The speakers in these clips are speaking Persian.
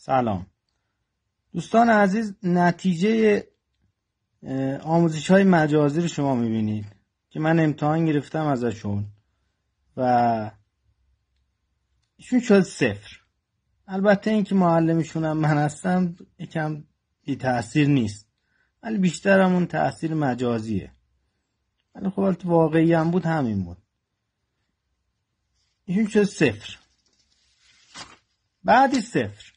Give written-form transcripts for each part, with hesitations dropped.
سلام دوستان عزیز، نتیجه آموزش های مجازی رو شما میبینید که من امتحان گرفتم ازشون و ایشون شد 0. البته این که معلمشونم من هستم یکم بی تأثیر نیست، ولی بیشتر همون تأثیر مجازیه. ولی خب واقعی هم بود همین بود. ایشون شد 0 بعدی 0.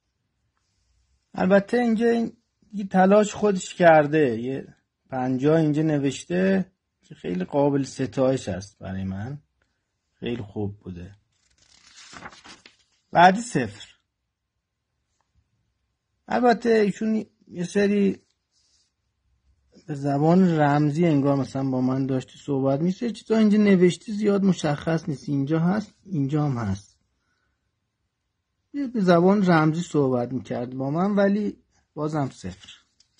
البته اینجا یه تلاش خودش کرده، یه 50 اینجا نوشته که خیلی قابل ستایش است برای من، خیلی خوب بوده. بعدی 0. البته ایشون یه سری به زبان رمزی انگار مثلا با من داشتی صحبت میشه، چیزا اینجا نوشته زیاد مشخص نیست، اینجا هست اینجا هم هست، به زبان رمزی صحبت میکرد با من، ولی بازم 0.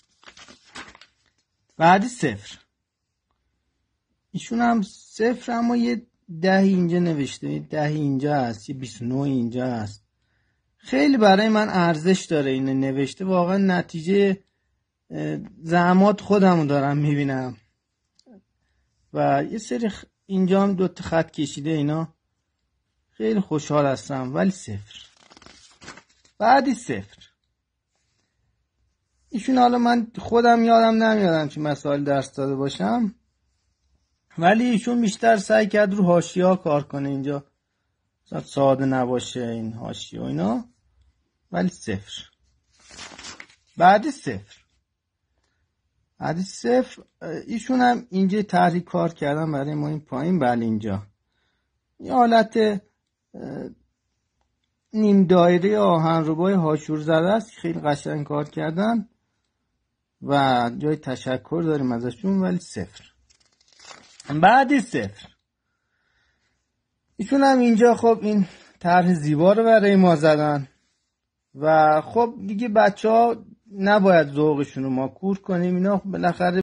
بعدی 0. ایشون هم 0 اما یه 10 اینجا نوشته، یه 10 اینجا هست، یه 29 اینجا هست. خیلی برای من ارزش داره این نوشته، واقعا نتیجه زحمات خودمو دارم میبینم. و یه سری اینجا هم 2 خط کشیده، اینا خیلی خوشحال هستم، ولی 0. بعدی 0. ایشون حالا من خودم یادم نمیادم چه مسائل درس داده باشم، ولی ایشون بیشتر سعی کرد رو حاشیه‌ها کار کنه، اینجا ساده نباشه این حاشیه و اینا، ولی 0. بعدی 0. بعدی 0. ایشون هم اینجا طرحی کار کردن برای ما این پایین، بله اینجا یه حالت نیم دایره آهنربای هاشور زده است، خیلی قشنگ کار کردن و جای تشکر داریم ازشون، ولی 0. بعدی 0. ایشون هم اینجا خب این طرح زیبا رو برای ما زدن و خب دیگه بچه ها نباید ذوقشون رو ما کور کنیم، اینا بالاخره